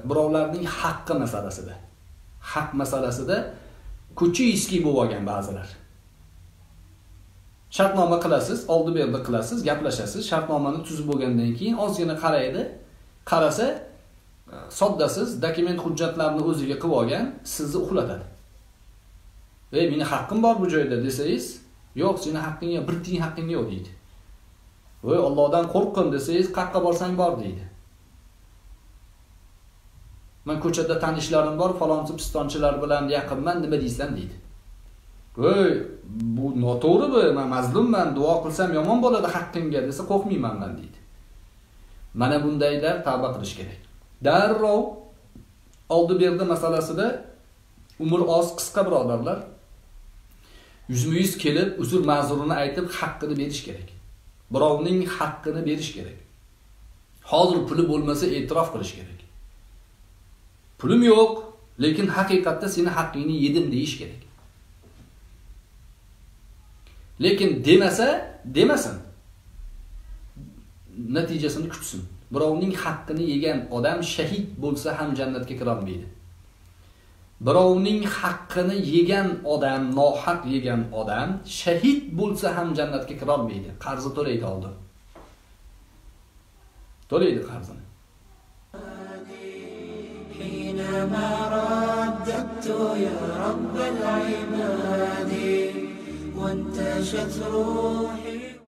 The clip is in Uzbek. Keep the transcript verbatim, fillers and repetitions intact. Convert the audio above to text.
birovlarning haqqi masalasida, haq masalasida ko'chi iski bo'lib olgan ba'zilar. Shartnoma qilasiz, oldi-berdi qilasiz, gaplashasiz, shartnomani tuzib bo'lgandan keyin ozgina qaraydi, qarasa soddasiz dokument hujjatlarni o'ziga qilib olgan, sizni uxlatadi. "Ey, meni haqqim bor bu joyda" desangiz, "Yo'q, seni haqqing yo'q, bir tiyin haqqing yo'q" deydi. "Voy, Allohdan qo'rqin" desangiz, "Qayerga borsang bor" deydi. "Men ko'chada tanishlarim bor, falonchi pistonchilar bilan yaqinman, nima deysan" deydi. "Voy, bu noto'g'ri bu, men mazlumman, duo qilsam yomon bo'ladi haqqimga" desa, "Qo'rqmayman men" deydi. Mana bundaylar tavba qilish kerak. Darrov oldi-berdi masalasida umr oz qisqa birodarlar. Yuzma-yuz kelib, uzr ma'zurini aytib haqqini berish kerak. Birovning haqqini berish kerak. Hozir puli bo'lmasa e'tirof qilish kerak. Pulim yo'q, lekin haqiqatda seni haqqingni yedim deyish kerak. Lekin demasa, demasin. Natijasini kutsin. Birovning haqqini yegan odam shahid bo'lsa ham jannatga kira olmaydi. Birovning haqqini yegan odam, nohaq yegan odam shahid bo'lsa ham jannatga kira olmaydi. Qarzi to'laydi oldin. To'laydi qarzini. حينما رددت يا رب العباد وانتشت روحي